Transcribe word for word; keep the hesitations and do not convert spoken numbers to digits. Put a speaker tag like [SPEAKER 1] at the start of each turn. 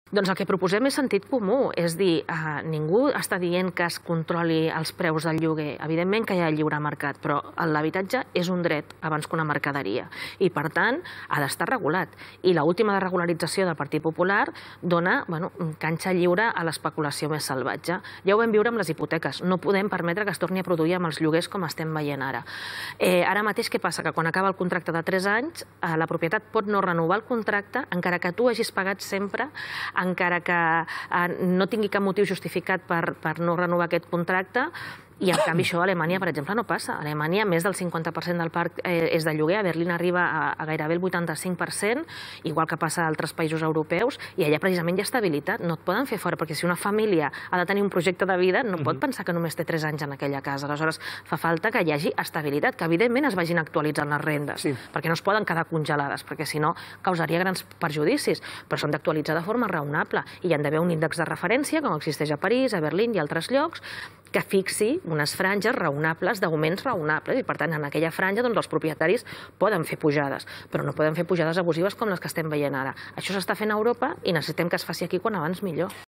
[SPEAKER 1] Doncs el que proposem és sentit comú, és dir, eh, ningú està dient que es controli els preus del lloguer. Evidentment que hi ha lliure mercat, però l'habitatge és un dret abans que una mercaderia i, per tant, ha d'estar regulat. I l'última de regularització del Partit Popular dona bueno, canxa lliure a l'especulació més salvatge. Ja ho vam viure amb les hipoteques. No podem permetre que es torni a produir amb els lloguers com estem veient ara. Eh, ara mateix què passa? Que quan acaba el contracte de tres anys, eh, la propietat pot no renovar el contracte encara que tu hagis pagat sempre, encara que no tingui cap motiu justificat per, per no renovar aquest contracte. I, en canvi, això a Alemanya, per exemple, no passa. A Alemanya, més del cinquanta per cent del parc eh, és de lloguer. A Berlín arriba a, a gairebé el vuitanta-cinc per cent, igual que passa a altres països europeus, i allà precisament hi ha estabilitat. No et poden fer fora, perquè si una família ha de tenir un projecte de vida, no pot pensar que només té tres anys en aquella casa. Aleshores, fa falta que hi hagi estabilitat, que evidentment es vagin actualitzant les rendes, sí. perquè no es poden quedar congelades, perquè si no causaria grans perjudicis, però s'han d'actualitzar de forma raonable. I hi ha d'haver un índex de referència, com existeix a París, a Berlín i altres llocs, que fixi unes franges raonables d'augments raonables i, per tant, en aquella franja doncs, els propietaris poden fer pujades, però no poden fer pujades abusives com les que estem veient ara. Això s'està fent a Europa i necessitem que es faci aquí quan abans millor.